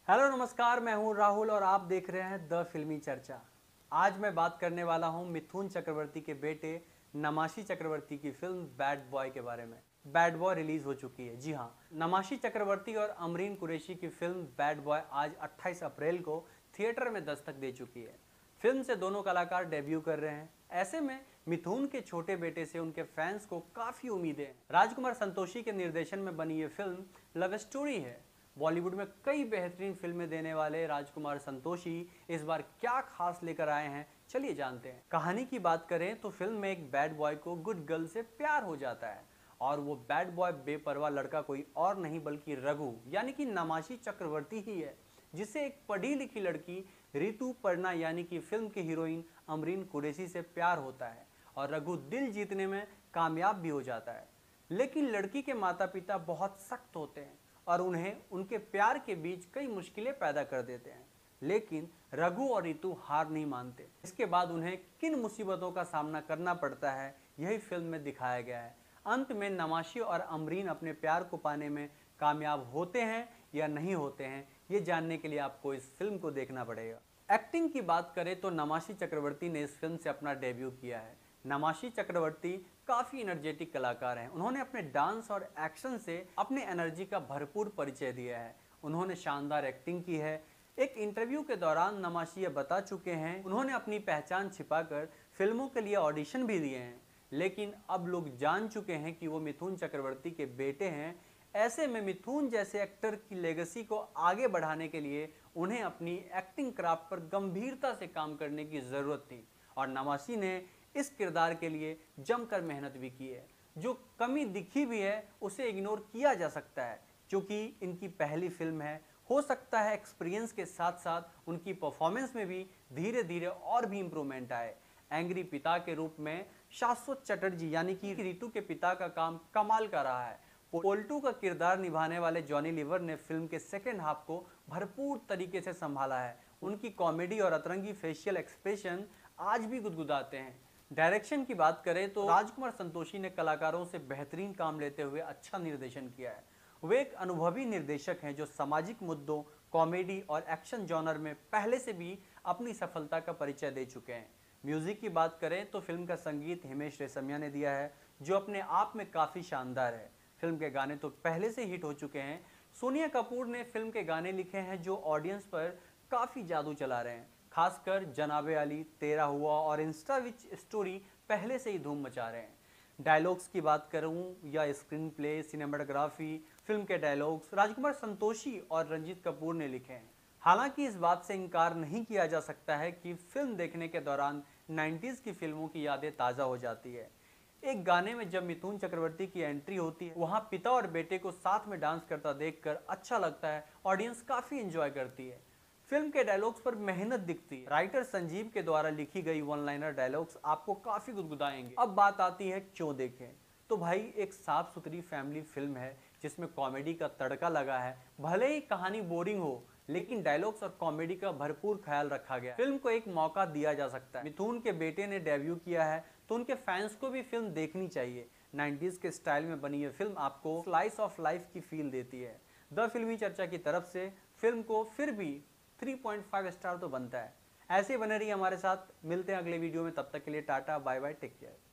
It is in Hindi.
हेलो नमस्कार, मैं हूं राहुल और आप देख रहे हैं द फिल्मी चर्चा। आज मैं बात करने वाला हूं मिथुन चक्रवर्ती के बेटे नमाशी चक्रवर्ती की फिल्म बैड बॉय के बारे में। बैड बॉय रिलीज हो चुकी है। जी हां, नमाशी चक्रवर्ती और अमरीन कुरैशी की फिल्म बैड बॉय आज 28 अप्रैल को थिएटर में दस्तक दे चुकी है। फिल्म से दोनों कलाकार डेब्यू कर रहे हैं। ऐसे में मिथुन के छोटे बेटे से उनके फैंस को काफी उम्मीदें हैं। राजकुमार संतोषी के निर्देशन में बनी ये फिल्म लव स्टोरी है। बॉलीवुड में कई बेहतरीन फिल्में देने वाले राजकुमार संतोषी इस बार क्या खास लेकर आए हैं, चलिए जानते हैं। कहानी की बात करें तो फिल्म में एक बैड बॉय को गुड गर्ल से प्यार हो जाता है और वो बैड बॉय बेपरवाह लड़का कोई और नहीं बल्कि रघु यानी कि नमाशी चक्रवर्ती ही है, जिसे एक पढ़ी लिखी लड़की रितु पर्णा यानी कि फिल्म की हीरोइन अमरीन कुरैशी से प्यार होता है और रघु दिल जीतने में कामयाब भी हो जाता है। लेकिन लड़की के माता पिता बहुत सख्त होते हैं और उन्हें उनके प्यार के बीच कई मुश्किलें पैदा कर देते हैं। लेकिन रघु और रितु हार नहीं मानते। इसके बाद उन्हें किन मुसीबतों का सामना करना पड़ता है, यही फिल्म में दिखाया गया है। अंत में नमाशी और अमरीन अपने प्यार को पाने में कामयाब होते हैं या नहीं होते हैं, ये जानने के लिए आपको इस फिल्म को देखना पड़ेगा। एक्टिंग की बात करें तो नमाशी चक्रवर्ती ने इस फिल्म से अपना डेब्यू किया है। नमाशी चक्रवर्ती काफ़ी एनर्जेटिक कलाकार हैं। उन्होंने अपने डांस और एक्शन से अपने एनर्जी का भरपूर परिचय दिया है। उन्होंने शानदार एक्टिंग की है। एक इंटरव्यू के दौरान नमाशी ये बता चुके हैं उन्होंने अपनी पहचान छिपाकर फिल्मों के लिए ऑडिशन भी दिए हैं, लेकिन अब लोग जान चुके हैं कि वो मिथुन चक्रवर्ती के बेटे हैं। ऐसे में मिथुन जैसे एक्टर की लेगेसी को आगे बढ़ाने के लिए उन्हें अपनी एक्टिंग क्राफ्ट पर गंभीरता से काम करने की ज़रूरत थी और नमाशी ने इस किरदार के लिए जमकर मेहनत भी की है। जो कमी दिखी भी है उसे इग्नोर किया जा सकता है क्योंकि इनकी पहली फिल्म है। हो सकता है एक्सपीरियंस के साथ साथ उनकी परफॉर्मेंस में भी धीरे धीरे और भी इम्प्रूवमेंट आए। एंग्री पिता के रूप में शाश्वत चटर्जी यानी कि रितु के पिता का काम कमाल का रहा है। पोल्टू का किरदार निभाने वाले जॉनी लीवर ने फिल्म के सेकेंड हाफ को भरपूर तरीके से संभाला है। उनकी कॉमेडी और अतरंगी फेशियल एक्सप्रेशन आज भी गुदगुदाते हैं। डायरेक्शन की बात करें तो राजकुमार संतोषी ने कलाकारों से बेहतरीन काम लेते हुए अच्छा निर्देशन किया है। वे एक अनुभवी निर्देशक हैं जो सामाजिक मुद्दों, कॉमेडी और एक्शन जॉनर में पहले से भी अपनी सफलता का परिचय दे चुके हैं। म्यूजिक की बात करें तो फिल्म का संगीत हिमेश रेशमिया ने दिया है, जो अपने आप में काफ़ी शानदार है। फिल्म के गाने तो पहले से हिट हो चुके हैं। सोनिया कपूर ने फिल्म के गाने लिखे हैं जो ऑडियंस पर काफ़ी जादू चला रहे हैं। खासकर जनाबे अली, तेरा हुआ और इंस्टा विच स्टोरी पहले से ही धूम मचा रहे हैं। डायलॉग्स की बात करूं या स्क्रीन प्ले, सिनेमाटोग्राफी, फिल्म के डायलॉग्स राजकुमार संतोषी और रंजीत कपूर ने लिखे हैं। हालांकि इस बात से इनकार नहीं किया जा सकता है कि फिल्म देखने के दौरान 90s की फिल्मों की यादें ताज़ा हो जाती है। एक गाने में जब मिथुन चक्रवर्ती की एंट्री होती है, वहाँ पिता और बेटे को साथ में डांस करता देखकर अच्छा लगता है। ऑडियंस काफ़ी एंजॉय करती है। फिल्म के डायलॉग्स पर मेहनत दिखती है। राइटर संजीव के द्वारा लिखी गई वन लाइनर डायलॉग्स आपको काफ़ी गुदगुदाएंगे। अब बात आती है क्यों देखें, तो भाई एक साफ सुथरी फैमिली फिल्म है जिसमें कॉमेडी का तड़का लगा है। भले ही कहानी बोरिंग हो, लेकिन डायलॉग्स और कॉमेडी का भरपूर ख्याल रखा गया। फिल्म को एक मौका दिया जा सकता है। मिथुन के बेटे ने डेब्यू किया है तो उनके फैंस को भी फिल्म देखनी चाहिए। 90s के स्टाइल में बनी ये फिल्म आपको स्लाइस ऑफ लाइफ की फील देती है। द फिल्मी चर्चा की तरफ से फिल्म को फिर भी 3.5 स्टार तो बनता है। ऐसे बने रहिए हमारे साथ। मिलते हैं अगले वीडियो में, तब तक के लिए tata bye bye, take care.